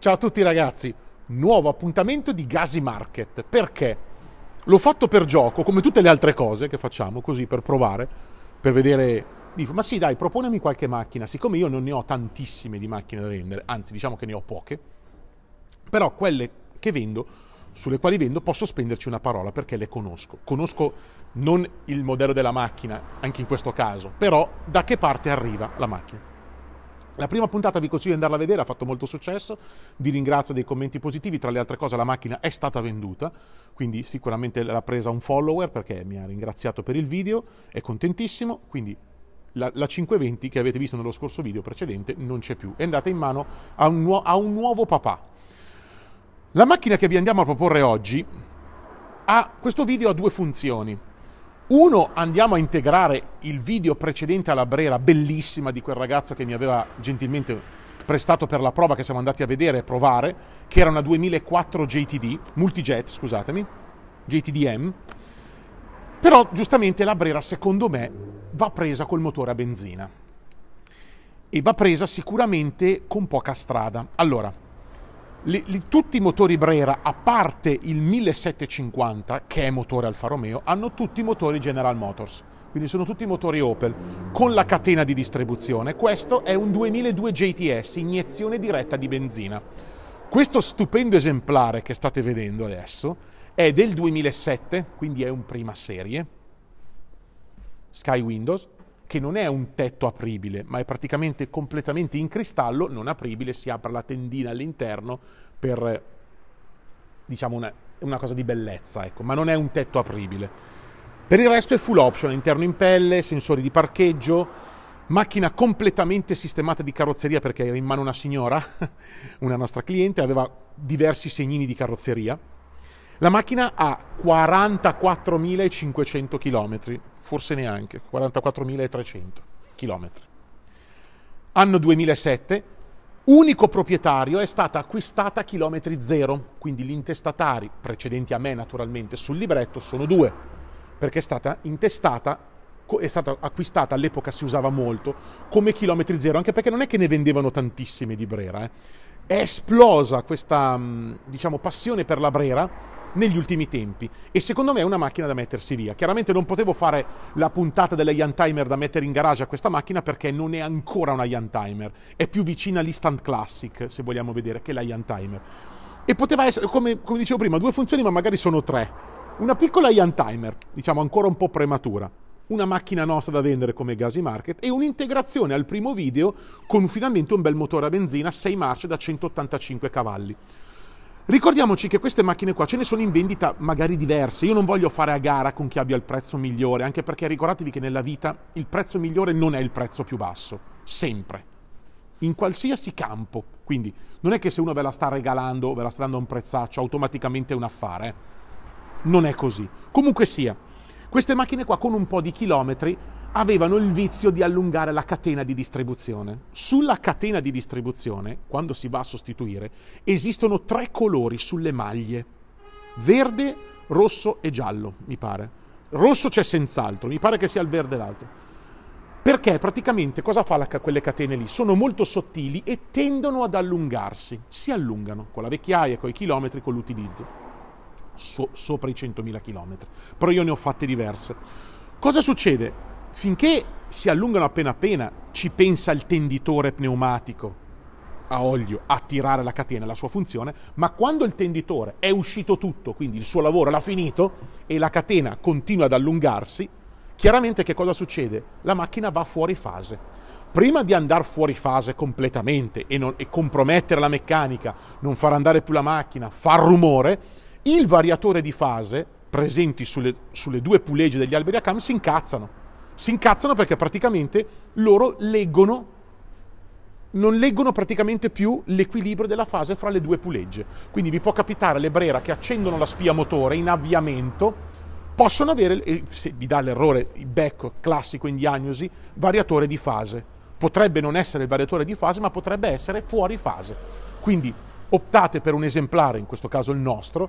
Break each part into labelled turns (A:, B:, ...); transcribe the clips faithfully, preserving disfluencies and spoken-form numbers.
A: Ciao a tutti ragazzi, nuovo appuntamento di Gasi Market. Perché? L'ho fatto per gioco, come tutte le altre cose che facciamo, così per provare, per vedere. Dico, ma sì dai, proponemi qualche macchina. Siccome io non ne ho tantissime di macchine da vendere, anzi diciamo che ne ho poche, però quelle che vendo, sulle quali vendo, posso spenderci una parola perché le conosco. Conosco non il modello della macchina, anche in questo caso, però da che parte arriva la macchina. La prima puntata vi consiglio di andarla a vedere, ha fatto molto successo, vi ringrazio dei commenti positivi, tra le altre cose la macchina è stata venduta, quindi sicuramente l'ha presa un follower perché mi ha ringraziato per il video, è contentissimo, quindi la, la cinquecentoventi che avete visto nello scorso video precedente non c'è più, è andata in mano a un, nuo- a un nuovo papà. La macchina che vi andiamo a proporre oggi ha, questo video ha due funzioni. Uno, andiamo a integrare il video precedente alla Brera, bellissima, di quel ragazzo che mi aveva gentilmente prestato per la prova, che siamo andati a vedere e provare, che era una duemilaquattro J T D, Multijet, scusatemi, J T D M. Però, giustamente, la Brera, secondo me, va presa col motore a benzina. E va presa sicuramente con poca strada. Allora, Li, li, tutti i motori Brera, a parte il millesettecentocinquanta, che è motore Alfa Romeo, hanno tutti i motori General Motors, quindi sono tutti motori Opel, con la catena di distribuzione. Questo è un duemiladue J T S, iniezione diretta di benzina. Questo stupendo esemplare che state vedendo adesso è del duemilasette, quindi è un prima serie, Sky Windows, che non è un tetto apribile, ma è praticamente completamente in cristallo, non apribile, si apre la tendina all'interno per, diciamo, una, una cosa di bellezza, ecco, ma non è un tetto apribile. Per il resto è full option, interno in pelle, sensori di parcheggio, macchina completamente sistemata di carrozzeria perché era in mano una signora, una nostra cliente, aveva diversi segnini di carrozzeria. La macchina ha quarantaquattromilacinquecento chilometri, forse neanche, quarantaquattromilatrecento chilometri. Anno duemilasette, unico proprietario, è stata acquistata a chilometri zero, quindi gli intestatari, precedenti a me naturalmente, sul libretto sono due, perché è stata intestata, è stata acquistata, all'epoca si usava molto, come chilometri zero, anche perché non è che ne vendevano tantissime di Brera. Eh. È esplosa questa, diciamo, passione per la Brera negli ultimi tempi e secondo me è una macchina da mettersi via. Chiaramente non potevo fare la puntata della Youngtimer da mettere in garage a questa macchina perché non è ancora una Youngtimer, è più vicina all'Instant Classic, se vogliamo vedere, che la Youngtimer. E poteva essere, come, come dicevo prima, due funzioni, ma magari sono tre. Una piccola Youngtimer, diciamo ancora un po' prematura, una macchina nostra da vendere come Gasi Market e un'integrazione al primo video con finalmente un bel motore a benzina sei marce da centottantacinque cavalli. Ricordiamoci che queste macchine qua ce ne sono in vendita magari diverse, io non voglio fare a gara con chi abbia il prezzo migliore, anche perché ricordatevi che nella vita il prezzo migliore non è il prezzo più basso, sempre, in qualsiasi campo, quindi non è che se uno ve la sta regalando o ve la sta dando a un prezzaccio automaticamente è un affare, non è così. Comunque sia, queste macchine qua con un po' di chilometri avevano il vizio di allungare la catena di distribuzione. Sulla catena di distribuzione, quando si va a sostituire, esistono tre colori sulle maglie. Verde, rosso e giallo, mi pare. Rosso c'è senz'altro, mi pare che sia il verde l'altro. Perché praticamente cosa fa la, quelle catene lì? Sono molto sottili e tendono ad allungarsi. Si allungano con la vecchiaia, con i chilometri, con l'utilizzo. So, sopra i centomila chilometri. Però io ne ho fatte diverse. Cosa succede? Finché si allungano appena appena, ci pensa il tenditore pneumatico a olio a tirare la catena, la sua funzione, ma quando il tenditore è uscito tutto, quindi il suo lavoro l'ha finito e la catena continua ad allungarsi, chiaramente che cosa succede? La macchina va fuori fase. Prima di andare fuori fase completamente e, non, e compromettere la meccanica, non far andare più la macchina, far rumore, il variatore di fase presenti sulle, sulle due pulegge degli alberi a cam si incazzano. Si incazzano perché praticamente loro leggono, non leggono praticamente più l'equilibrio della fase fra le due pulegge. Quindi vi può capitare le Brera che accendono la spia motore in avviamento, possono avere, se vi dà l'errore, il becco classico in diagnosi, variatore di fase. Potrebbe non essere il variatore di fase, ma potrebbe essere fuori fase. Quindi optate per un esemplare, in questo caso il nostro,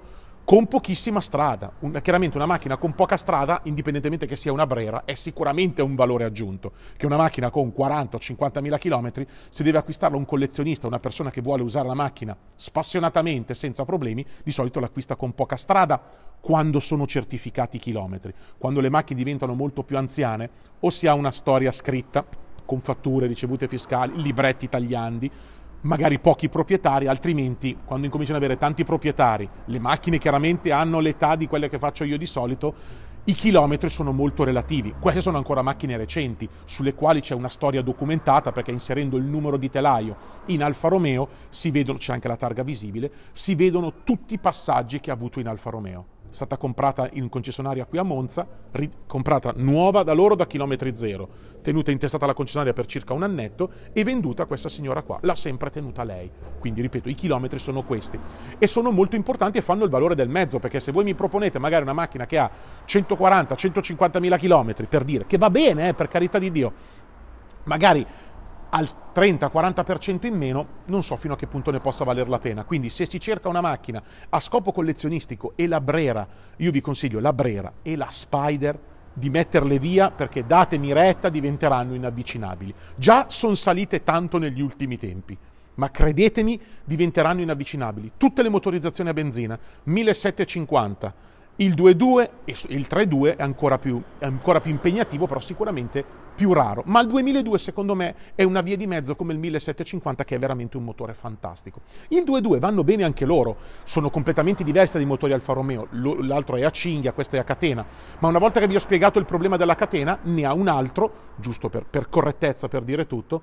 A: con pochissima strada. Un, chiaramente una macchina con poca strada, indipendentemente che sia una Brera, è sicuramente un valore aggiunto. Che una macchina con quaranta o cinquantamila chilometri, se deve acquistarla un collezionista, una persona che vuole usare la macchina spassionatamente, senza problemi, di solito l'acquista con poca strada quando sono certificati i chilometri. Quando le macchine diventano molto più anziane, o si ha una storia scritta, con fatture, ricevute fiscali, libretti tagliandi, magari pochi proprietari, altrimenti quando incominciano ad avere tanti proprietari, le macchine chiaramente hanno l'età di quelle che faccio io di solito, i chilometri sono molto relativi. Queste sono ancora macchine recenti, sulle quali c'è una storia documentata, perché inserendo il numero di telaio in Alfa Romeo si vedono, c'è anche la targa visibile, si vedono tutti i passaggi che ha avuto in Alfa Romeo. È stata comprata in concessionaria qui a Monza, comprata nuova da loro da chilometri zero, tenuta intestata alla concessionaria per circa un annetto e venduta a questa signora qua. L'ha sempre tenuta lei. Quindi, ripeto, i chilometri sono questi. E sono molto importanti e fanno il valore del mezzo, perché se voi mi proponete magari una macchina che ha centoquaranta centocinquantamila chilometri, per dire, che va bene, eh, per carità di Dio, magari al trenta quaranta per cento in meno, non so fino a che punto ne possa valer la pena. Quindi se si cerca una macchina a scopo collezionistico e la Brera, io vi consiglio la Brera e la Spider di metterle via, perché datemi retta, diventeranno inavvicinabili. Già sono salite tanto negli ultimi tempi, ma credetemi, diventeranno inavvicinabili. Tutte le motorizzazioni a benzina, millesettecentocinquanta, il due virgola due e il tre virgola due è ancora più, è ancora più impegnativo, però sicuramente più raro. Ma il duemiladue secondo me è una via di mezzo come il millesettecentocinquanta, che è veramente un motore fantastico. Il due virgola due vanno bene anche loro, sono completamente diversi dai motori Alfa Romeo, l'altro è a cinghia, questo è a catena, ma una volta che vi ho spiegato il problema della catena, ne ha un altro, giusto per, per correttezza, per dire tutto.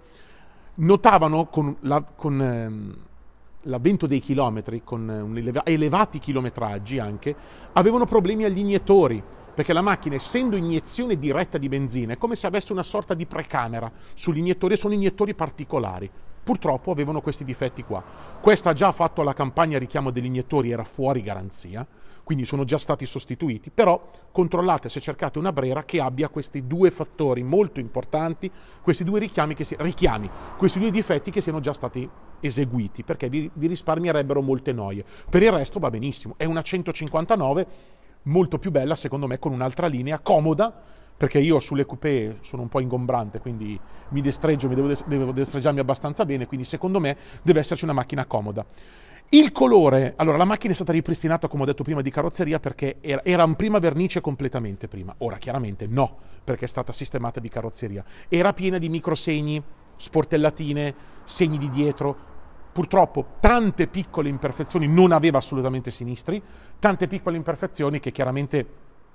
A: Notavano con la... Con, ehm, l'avvento dei chilometri, con elevati chilometraggi anche, avevano problemi agli iniettori, perché la macchina, essendo iniezione diretta di benzina, è come se avesse una sorta di precamera sugli iniettori, sono iniettori particolari. Purtroppo avevano questi difetti qua. Questa ha già fatto la campagna richiamo degli iniettori, era fuori garanzia, quindi sono già stati sostituiti, però controllate se cercate una Brera che abbia questi due fattori molto importanti, questi due richiami, che si, richiami, questi due difetti che siano già stati eseguiti, perché vi, vi risparmierebbero molte noie. Per il resto va benissimo, è una centocinquantanove molto più bella secondo me, con un'altra linea, comoda, perché io sulle coupé sono un po' ingombrante, quindi mi destreggio, mi devo, devo destreggiarmi abbastanza bene, quindi secondo me deve esserci una macchina comoda. Il colore, allora la macchina è stata ripristinata, come ho detto prima, di carrozzeria, perché era, era in prima vernice completamente prima, ora chiaramente no, perché è stata sistemata di carrozzeria, era piena di microsegni, sportellatine, segni di dietro, purtroppo tante piccole imperfezioni, non aveva assolutamente sinistri, tante piccole imperfezioni che chiaramente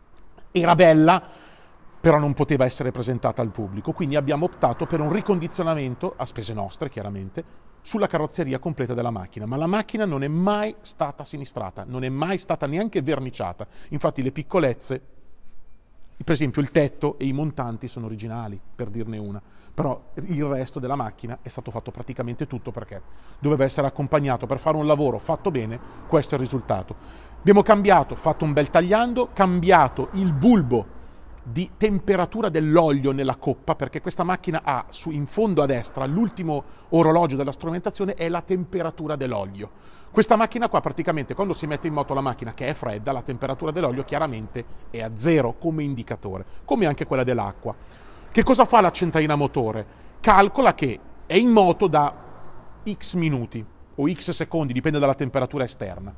A: era bella, però non poteva essere presentata al pubblico, quindi abbiamo optato per un ricondizionamento, a spese nostre chiaramente, sulla carrozzeria completa della macchina, ma la macchina non è mai stata sinistrata, non è mai stata neanche verniciata, infatti le piccolezze, per esempio il tetto e i montanti sono originali, per dirne una, però il resto della macchina è stato fatto praticamente tutto, perché doveva essere accompagnato per fare un lavoro fatto bene, questo è il risultato. Abbiamo cambiato, fatto un bel tagliando, cambiato il bulbo di temperatura dell'olio nella coppa, perché questa macchina ha su, in fondo a destra, l'ultimo orologio della strumentazione è la temperatura dell'olio. Questa macchina qua praticamente quando si mette in moto la macchina che è fredda, la temperatura dell'olio chiaramente è a zero come indicatore, come anche quella dell'acqua. Che cosa fa la centralina motore? Calcola che è in moto da X minuti o X secondi, dipende dalla temperatura esterna.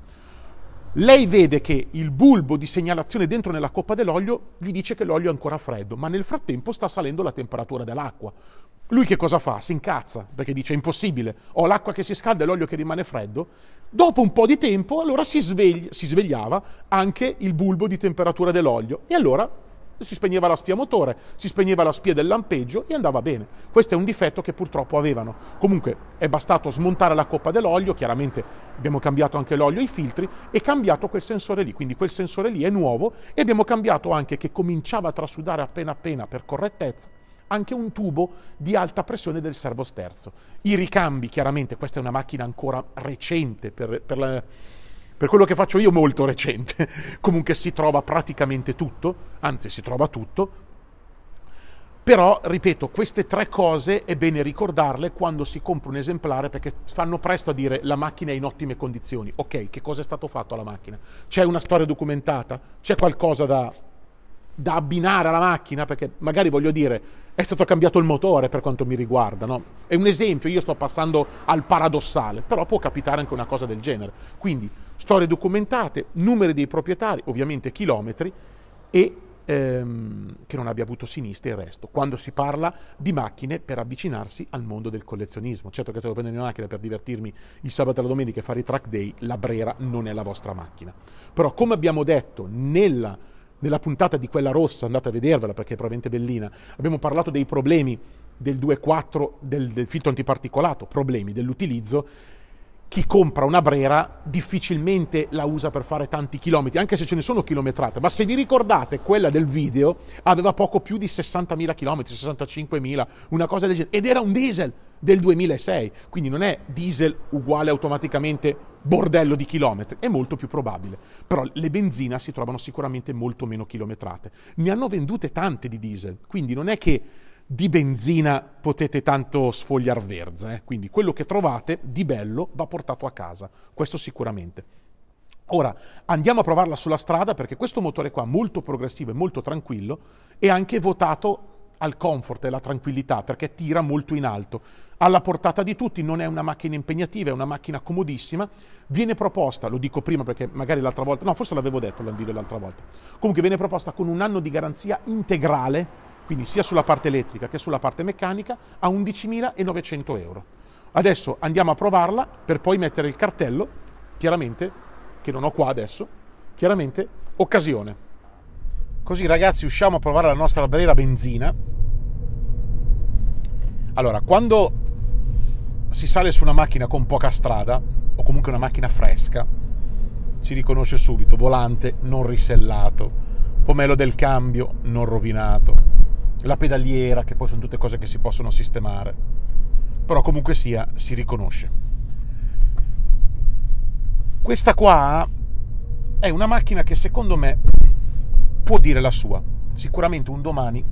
A: Lei vede che il bulbo di segnalazione dentro nella coppa dell'olio gli dice che l'olio è ancora freddo, ma nel frattempo sta salendo la temperatura dell'acqua. Lui che cosa fa? Si incazza, perché dice è impossibile, ho l'acqua che si scalda e l'olio che rimane freddo. Dopo un po' di tempo allora si, svegli, si svegliava anche il bulbo di temperatura dell'olio e allora si spegneva la spia motore, si spegneva la spia del lampeggio e andava bene. Questo è un difetto che purtroppo avevano. Comunque è bastato smontare la coppa dell'olio, chiaramente abbiamo cambiato anche l'olio e i filtri e cambiato quel sensore lì, quindi quel sensore lì è nuovo e abbiamo cambiato anche, che cominciava a trasudare appena appena per correttezza, anche un tubo di alta pressione del servosterzo. I ricambi, chiaramente, questa è una macchina ancora recente per, per la... Per quello che faccio io molto recente, comunque si trova praticamente tutto, anzi si trova tutto. Però, ripeto, queste tre cose è bene ricordarle quando si compra un esemplare, perché fanno presto a dire la macchina è in ottime condizioni. Ok, che cosa è stato fatto alla macchina? C'è una storia documentata? C'è qualcosa da, da abbinare alla macchina? Perché magari, voglio dire, è stato cambiato il motore per quanto mi riguarda, no? È un esempio, io sto passando al paradossale, però può capitare anche una cosa del genere. Quindi, storie documentate, numeri dei proprietari, ovviamente chilometri, e ehm, che non abbia avuto sinistri e il resto, quando si parla di macchine per avvicinarsi al mondo del collezionismo. Certo che se devo prendere una macchina per divertirmi il sabato e la domenica e fare i track day, la Brera non è la vostra macchina. Però, come abbiamo detto nella, nella puntata di quella rossa, andate a vedervela perché è veramente bellina, abbiamo parlato dei problemi del due virgola quattro, del, del filtro antiparticolato, problemi dell'utilizzo. Chi compra una Brera difficilmente la usa per fare tanti chilometri, anche se ce ne sono chilometrate, ma se vi ricordate quella del video aveva poco più di sessantamila chilometri, sessantacinquemila, una cosa del genere, ed era un diesel del duemilasei, quindi non è diesel uguale automaticamente bordello di chilometri, è molto più probabile. Però le benzina si trovano sicuramente molto meno chilometrate. Ne hanno vendute tante di diesel, quindi non è che di benzina potete tanto sfogliar verza, eh? Quindi quello che trovate di bello va portato a casa, questo sicuramente. Ora andiamo a provarla sulla strada, perché questo motore qua, molto progressivo e molto tranquillo, è anche votato al comfort e alla tranquillità, perché tira molto in alto, alla portata di tutti, non è una macchina impegnativa, è una macchina comodissima. Viene proposta, lo dico prima perché magari l'altra volta, no forse l'avevo detto l'altra volta, comunque viene proposta con un anno di garanzia integrale, quindi sia sulla parte elettrica che sulla parte meccanica, a undicimilanovecento euro. Adesso andiamo a provarla per poi mettere il cartello, chiaramente, che non ho qua adesso, chiaramente occasione. Così ragazzi usciamo a provare la nostra Brera benzina. Allora, quando si sale su una macchina con poca strada, o comunque una macchina fresca, si riconosce subito: volante non risellato, pomello del cambio non rovinato, la pedaliera, che poi sono tutte cose che si possono sistemare, però comunque sia si riconosce. Questa qua è una macchina che secondo me può dire la sua. Sicuramente un domani,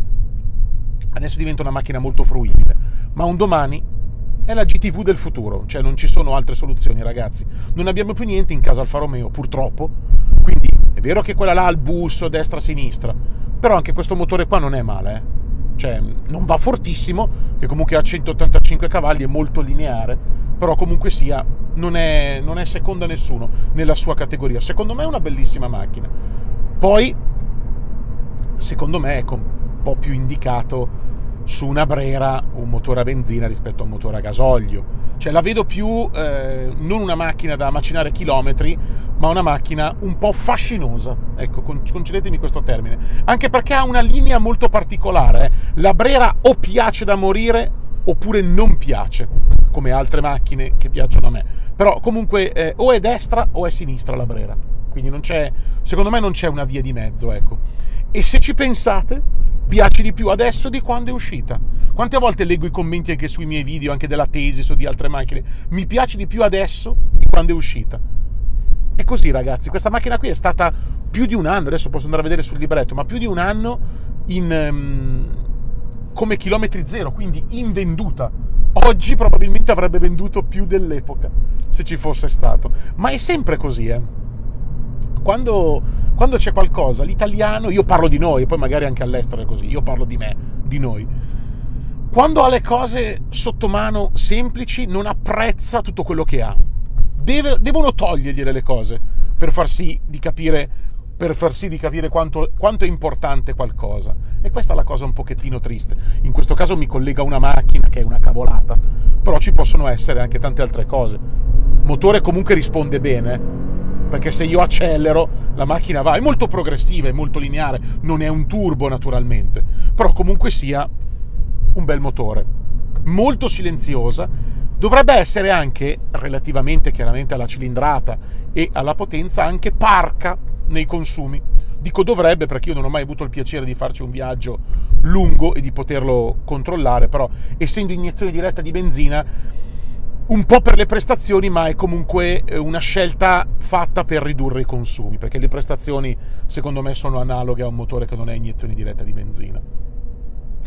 A: adesso diventa una macchina molto fruibile, ma un domani è la G T V del futuro, cioè non ci sono altre soluzioni ragazzi. Non abbiamo più niente in casa Alfa Romeo, purtroppo, quindi è vero che quella là ha il bus destra-sinistra, però anche questo motore qua non è male, eh? Cioè non va fortissimo, che comunque ha centottantacinque cavalli, è molto lineare, però comunque sia non è, non è secondo a nessuno nella sua categoria. Secondo me è una bellissima macchina. Poi secondo me è un po' più indicato su una Brera un motore a benzina rispetto a un motore a gasolio, cioè la vedo più eh, non una macchina da macinare chilometri, ma una macchina un po' fascinosa, ecco, concedetemi questo termine, anche perché ha una linea molto particolare, eh. La Brera o piace da morire oppure non piace, come altre macchine che piacciono a me, però comunque eh, o è destra o è sinistra la Brera, quindi non c'è, secondo me non c'è una via di mezzo, ecco. E se ci pensate, piace di più adesso di quando è uscita. Quante volte leggo i commenti anche sui miei video, anche della Tesi o di altre macchine, mi piace di più adesso di quando è uscita. E così ragazzi, questa macchina qui è stata più di un anno, adesso posso andare a vedere sul libretto, ma più di un anno in, um, come chilometri zero, quindi invenduta. Oggi probabilmente avrebbe venduto più dell'epoca, se ci fosse stato. Ma è sempre così, eh. Quando, quando c'è qualcosa, l'italiano, io parlo di noi, poi magari anche all'estero è così, io parlo di me, di noi. Quando ha le cose sotto mano semplici, non apprezza tutto quello che ha. Deve, devono togliergliele le cose per far sì di capire, per far sì di capire quanto, quanto è importante qualcosa. E questa è la cosa un pochettino triste. In questo caso mi collega una macchina che è una cavolata, però ci possono essere anche tante altre cose. Il motore comunque risponde bene, perché se io accelero la macchina va, è molto progressiva, è molto lineare, non è un turbo naturalmente, però comunque sia un bel motore, molto silenziosa, dovrebbe essere anche, relativamente chiaramente alla cilindrata e alla potenza, anche parca nei consumi. Dico dovrebbe perché io non ho mai avuto il piacere di farci un viaggio lungo e di poterlo controllare, però essendo iniezione diretta di benzina, un po' per le prestazioni, ma è comunque una scelta fatta per ridurre i consumi, perché le prestazioni secondo me sono analoghe a un motore che non è iniezione diretta di benzina.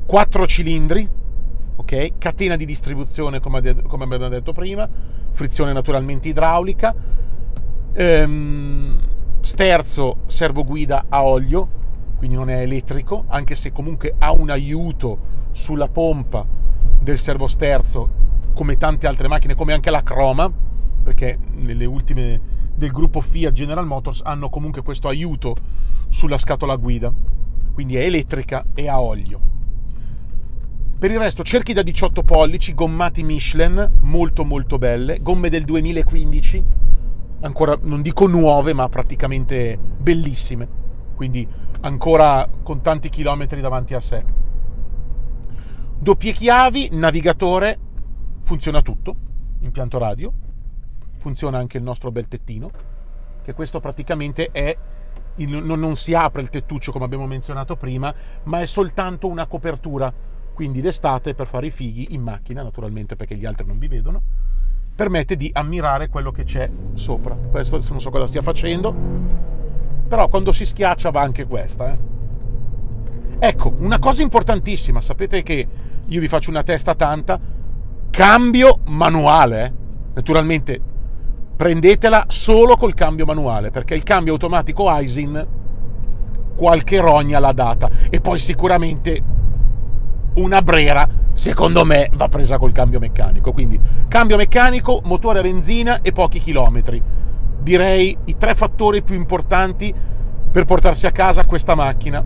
A: quattro cilindri, ok? Catena di distribuzione come, come abbiamo detto prima, frizione naturalmente idraulica, ehm, sterzo servoguida a olio, quindi non è elettrico, anche se comunque ha un aiuto sulla pompa del servosterzo, come tante altre macchine, come anche la Croma, perché nelle ultime del gruppo Fiat General Motors hanno comunque questo aiuto sulla scatola guida, quindi è elettrica e a olio. Per il resto cerchi da diciotto pollici, gommati Michelin, molto molto belle, gomme del duemilaquindici, ancora non dico nuove ma praticamente bellissime, quindi ancora con tanti chilometri davanti a sé. Doppie chiavi, navigatore, funziona tutto, impianto radio, funziona anche il nostro bel tettino, che questo praticamente è, il, non si apre il tettuccio come abbiamo menzionato prima, ma è soltanto una copertura. Quindi d'estate, per fare i fighi in macchina, naturalmente perché gli altri non vi vedono, permette di ammirare quello che c'è sopra. Questo non so cosa stia facendo, però quando si schiaccia va anche questa. Eh. Ecco, una cosa importantissima, sapete che io vi faccio una testa tanta, cambio manuale. Eh. Naturalmente prendetela solo col cambio manuale, perché il cambio automatico Aisin qualche rogna l'ha data, e poi sicuramente una Brera, secondo me, va presa col cambio meccanico. Quindi cambio meccanico, motore a benzina e pochi chilometri. Direi i tre fattori più importanti per portarsi a casa questa macchina.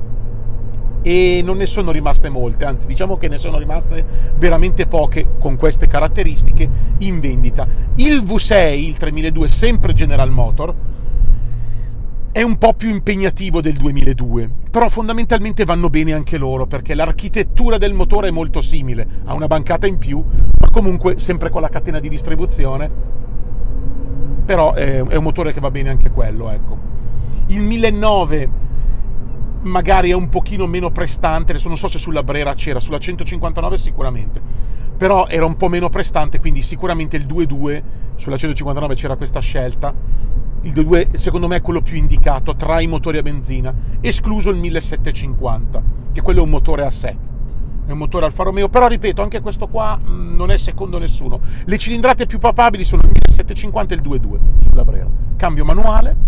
A: E non ne sono rimaste molte, anzi diciamo che ne sono rimaste veramente poche con queste caratteristiche in vendita. Il V sei, il tremiladue, sempre General Motor, è un po' più impegnativo del duemiladue, però fondamentalmente vanno bene anche loro, perché l'architettura del motore è molto simile, ha una bancata in più, ma comunque sempre con la catena di distribuzione, però è, è un motore che va bene anche quello, ecco. Il millenovecento magari è un pochino meno prestante, adesso non so se sulla Brera c'era, sulla centocinquantanove sicuramente, però era un po' meno prestante, quindi sicuramente il due due, sulla centocinquantanove c'era questa scelta. Il due due secondo me è quello più indicato tra i motori a benzina, escluso il millesettecentocinquanta, che quello è un motore a sé, è un motore Alfa Romeo, però ripeto, anche questo qua mh, non è secondo nessuno. Le cilindrate più papabili sono il millesettecentocinquanta e il due due sulla Brera, cambio manuale,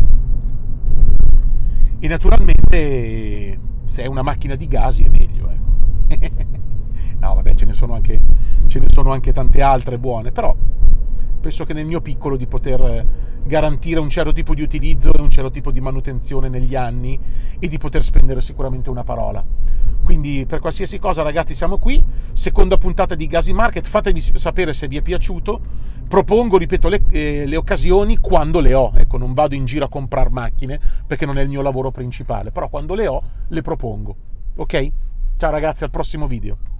A: e naturalmente se è una macchina di gasi è meglio, ecco. No vabbè, ce ne sono anche, ce ne sono anche tante altre buone, però penso che nel mio piccolo di poter garantire un certo tipo di utilizzo e un certo tipo di manutenzione negli anni, e di poter spendere sicuramente una parola. Quindi per qualsiasi cosa, ragazzi, siamo qui, seconda puntata di Gasi Market, fatemi sapere se vi è piaciuto, propongo, ripeto, le, eh, le occasioni quando le ho, ecco, non vado in giro a comprare macchine perché non è il mio lavoro principale, però quando le ho le propongo, ok? Ciao ragazzi, al prossimo video.